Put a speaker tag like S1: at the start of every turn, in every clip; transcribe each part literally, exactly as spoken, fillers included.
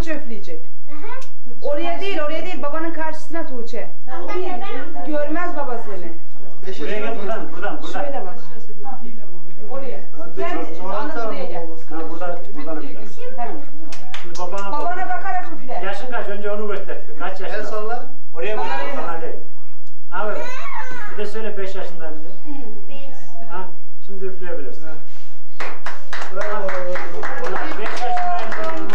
S1: Tuğçe üfleyecek. Oraya değil, oraya değil, babanın karşısına Tuğçe. Görmez baba seni.
S2: Buraya gel, buradan, buradan, buradan.
S1: Şöyle bak. Oraya. Gel, anlat buraya gel.
S2: Ha, burada, buradan üfle. Şimdi babana,
S1: babana bakarak üfle.
S2: Yaşın kaç? Önce onu gösterdi. Kaç yaşında?
S3: En sonla.
S2: Oraya bak, bana değil. Ha böyle. Bir de söyle beş yaşındayım diye. beş. Ha, şimdi üfleyebilirsin.
S3: Bravo.
S2: beş yaşındayım.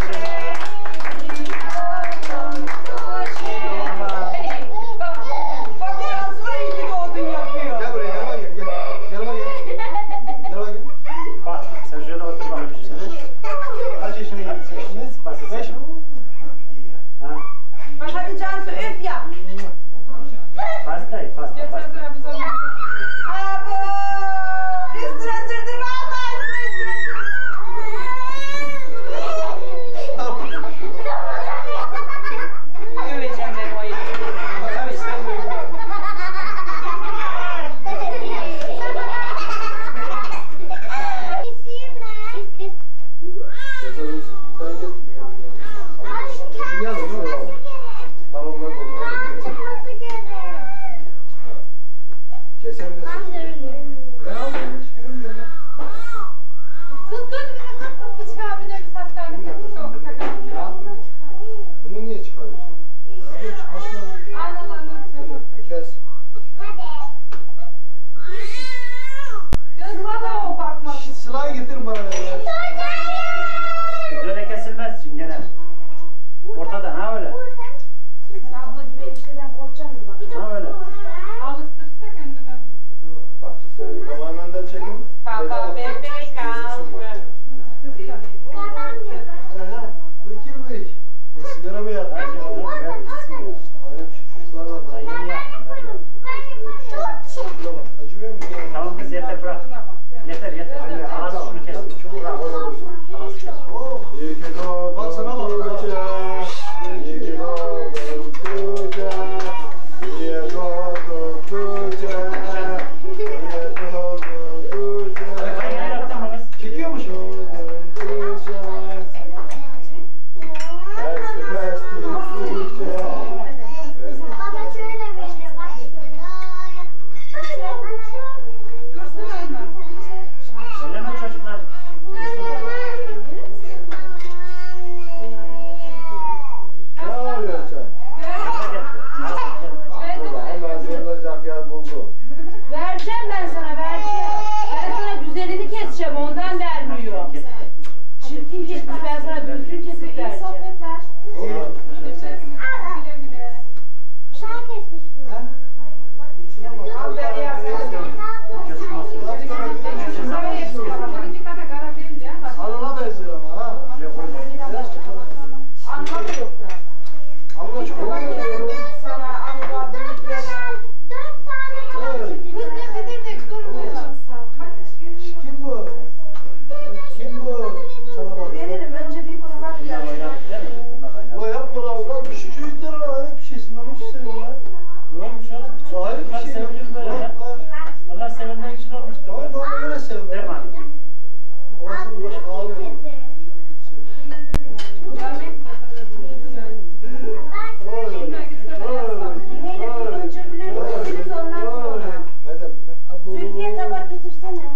S1: Bak ağzına iyi ki doğdun yapıyor.
S3: Gel buraya, yanıma gel. Gel. Yanıma gel. Yanıma gel.
S2: Bak, sen şöyle otur bakayım şimdi.
S3: Kaç yaşına geldin sen şimdi? Beş mi?
S2: Ha?
S1: Hadi Cansu üf yap.
S2: Pasta, pasta, pasta.
S1: Abo! Üstüne sürdürme Allah üstüne sürdürme. Öveceğim ben o ayı.
S3: Bunu niye çıkarıyorsun? Kes.
S1: Sıla o bakma.
S3: Sıla'yı getirin bana ya.
S2: Böyle kesilmez için gene. Ortadan ha öyle.
S1: Sen abla gibi enişteden korkacaksın mı bak?
S2: Ha öyle.
S4: Alıştırırsa kendine.
S3: Bak senin babanla da çekin.
S1: Baba bebek aldı.
S3: Aha. Fakirmiş. Sigara mı yaktın? Hayır, çocuklar var.
S2: Daha yeni yaptım ben ya.
S3: Şuna bak, acımıyor mu?
S2: Tamam kız yeter bırak. Yeter yeter. Anası şunu kes.
S3: Çok rahat olursun.
S2: Anası kes.
S3: İyi ki doğdun. Bak sana bak. İyi ki doğdun Tuğçe. İyi doğdun Tuğçe. İyi doğdun Tuğçe.
S2: Ben yeni yaptım mı kız?
S3: Çekiyor musun? Doğdun Tuğçe. Besti besti Tuğçe.
S5: Baba şöyle veriyor bak
S4: Dursun ölme.
S2: Söyleme çocuklar.
S3: Ne oluyor sen? Burada hemen zırlayacak yer buldu.
S1: Vereceğim ben sana vereceğim. Ben sana güzelini keseceğim ondan vermiyor. Çirkin kesmiş ben sana düzgün kesip
S4: İyi
S1: vereceğim.
S4: sohbetler.
S3: Oğlum.
S4: Teşekkür ederim. Güle güle.
S5: Kuşağı kesmiş bunu.
S1: Al ver ya sen de.
S4: Bununki kadar kara değil ya.
S3: Alına benziyor ama ha.
S1: Anla da yok da.
S3: Alına çok benziyor.
S1: Sana anla büyüklerine.
S5: Dört tane
S3: Evet.
S4: Kız ne bilir de durmuyor.
S3: Kim bu? Kim bu? Sana bak.
S1: Veririm önce bir tabak ver.
S3: O yapma lan lan. Bir şey çocuklar lan. Hayret bir şeysin lan. Hiç seviyorum lan.
S2: Ne olmuş oğlum?
S3: Hayret bir
S2: Bunlar
S3: şey.
S2: sevilir böyle ya.
S3: Lan.
S2: Onlar sevilmek için olmuştur.
S3: Tamam
S2: böyle.
S3: tamam öyle sevme.
S2: Değil mi anne?
S3: Orasının başı ağlıyor.
S4: Görmek
S1: Önce bilebilirsiniz ondan sonra. Zülfiye tabak getirsene.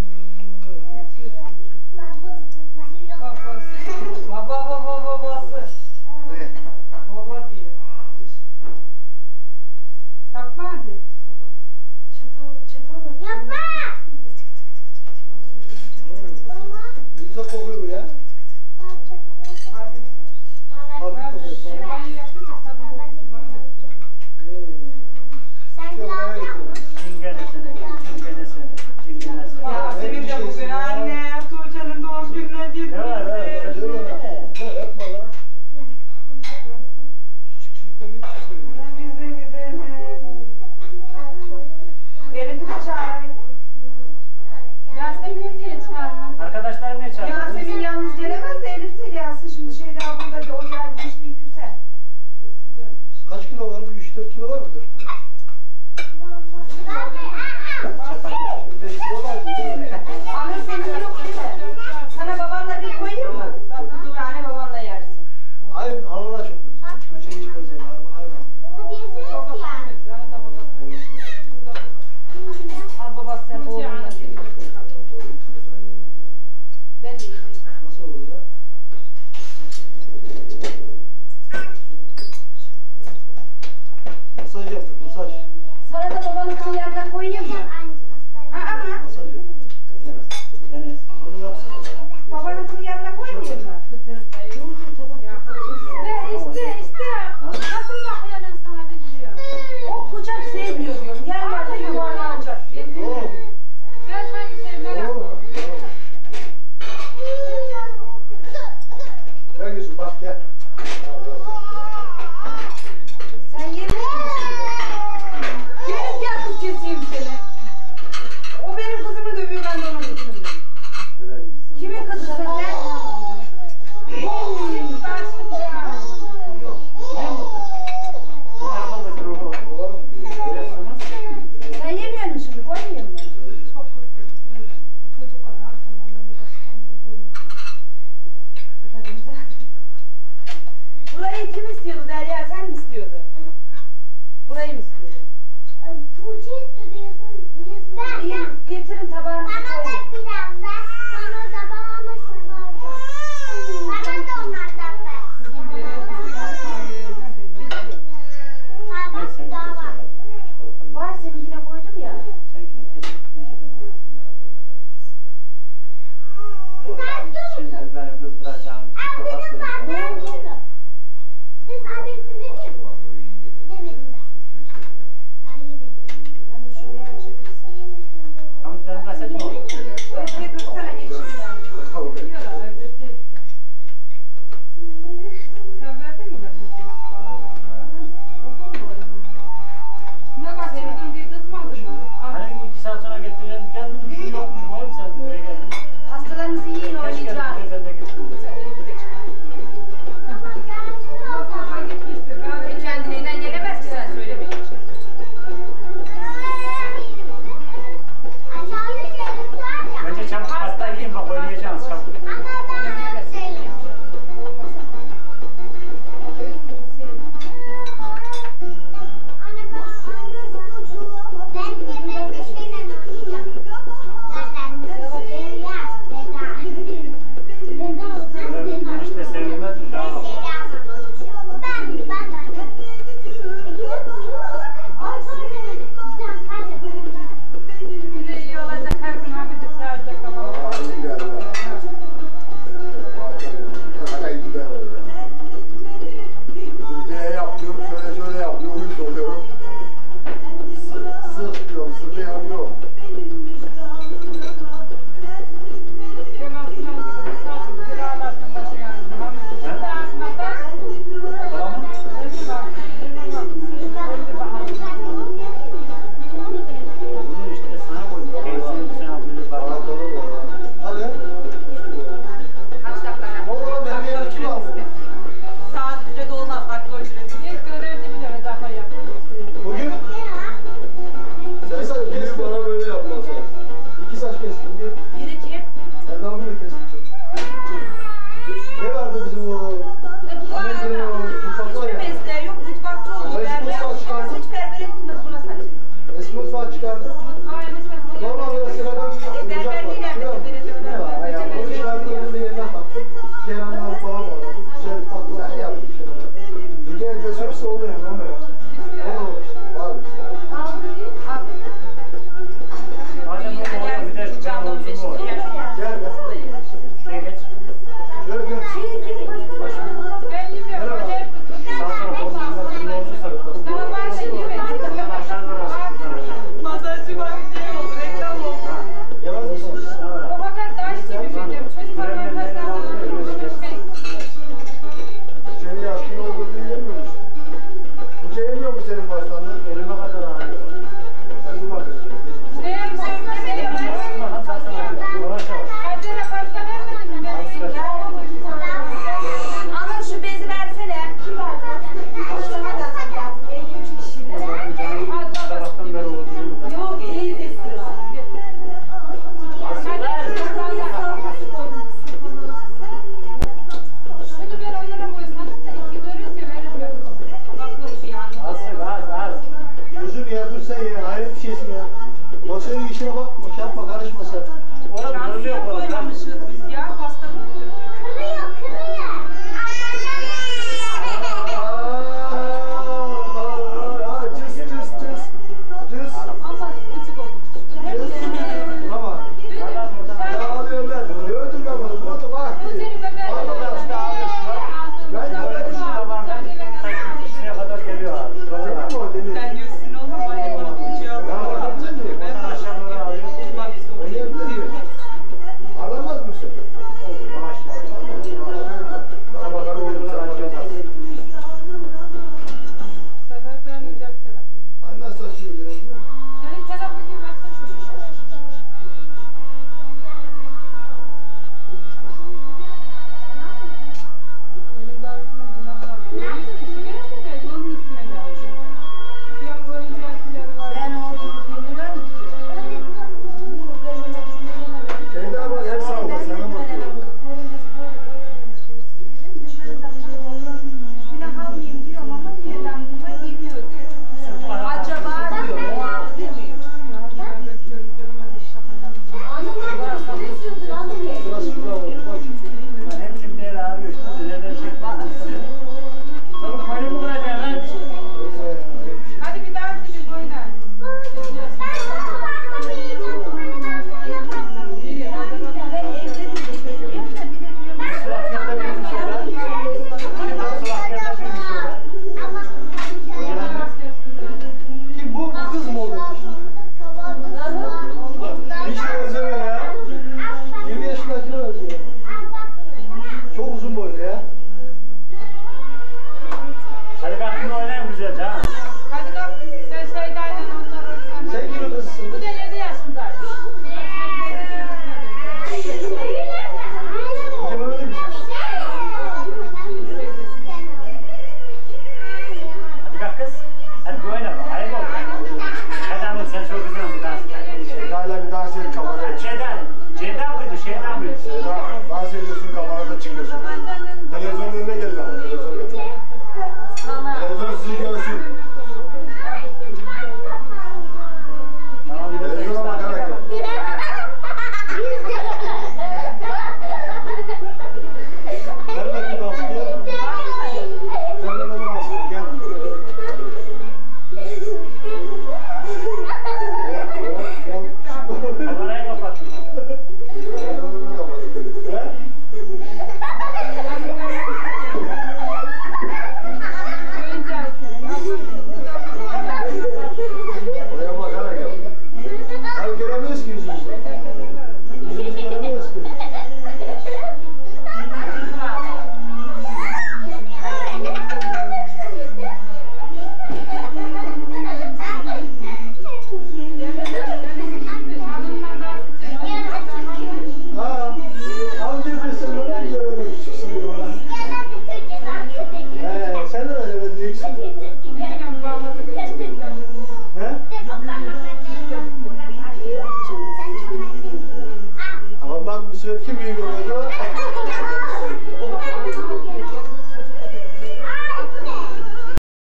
S1: Baba baba babası.
S3: Ne?
S1: Baba diyor.
S4: Yapma hadi.
S1: Çatal çatal da.
S5: Yapma.
S3: Ne güzel kokuyor bu ya. Hafif kokuyor.
S4: Banyo yapınca sabun kokusu bana da.
S5: Sen biraz yapma.
S2: Çingenesini, çingenesini, çingenesini.
S1: Yasemin de bugün anne Tuğçe'nin doğum gününe gitti.
S2: Ne var oğlum?
S3: Değil mi lan? Ne yapma lan. Küçük çocukları hiç seviyorum.
S1: Biz de gidelim. Elif'i de çağırayım.
S4: Yasemin'i niye çağırmadın?
S2: Arkadaşlar ne çağırdınız?
S1: Yasemin yalnız gelemez de Elif de gelsin şimdi şey daha burada o gelmişti küse. Burayı kim istiyordu Derya, sen mi istiyordun? Burayı mı istiyordun?
S5: Tuğçe istiyordu yasın. Ben.
S1: İyi, getirin tabağınızı
S5: Bana da
S1: koyun.
S5: biraz ver. Bana da bana şunlardan. Bana da onlardan ver.
S4: Kızım bir yere gitsin, hastaneye. Hadi.
S1: Bitti.
S5: Ha
S2: Neyse,
S5: bak
S2: sen
S5: daha
S2: de
S5: var.
S2: çikolata.
S1: Var, seninkine koydum ya.